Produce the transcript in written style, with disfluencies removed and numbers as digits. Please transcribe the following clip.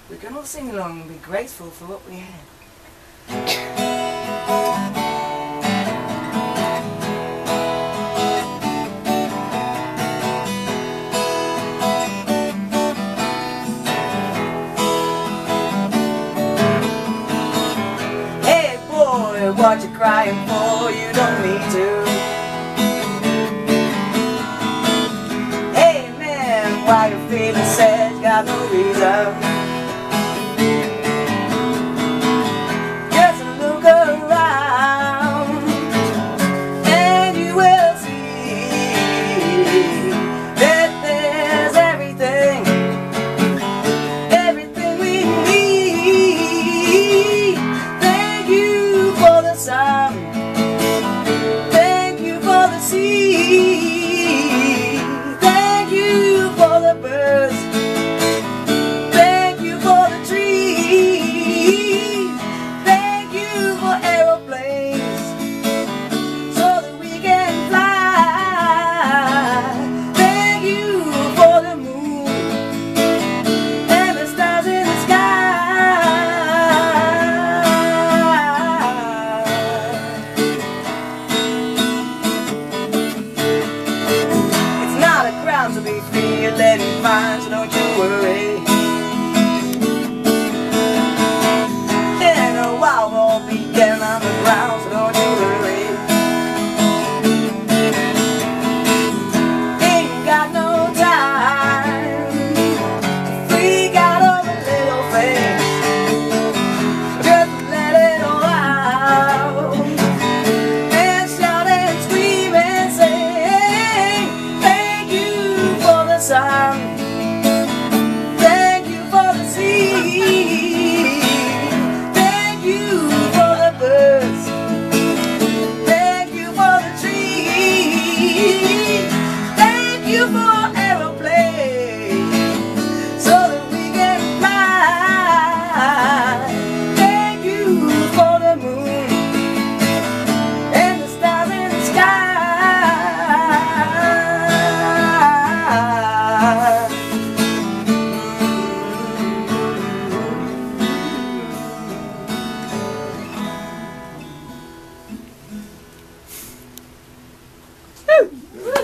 We can all sing along and be grateful for what we have. Hey boy, what you crying for? You don't need to. Hey man, why you feeling sad? You got no reason. Thank you for the sea. Thank you for the birds. Thank you for the trees. Thank you for aeroplanes so that we can fly. Thank you for the moon and the stars in the sky. To be feeling fine, so don't you worry. In a while we'll be getting on the ground, so don't you worry. Ain't got no time to freak out over little things. Just let it all out and shout and scream and sing. Thank you for the sea. Thank you for the birds. Thank you for the trees. Thank you for aeroplanes so that we can fly. Thank you for the moon and the stars in the sky. Woo!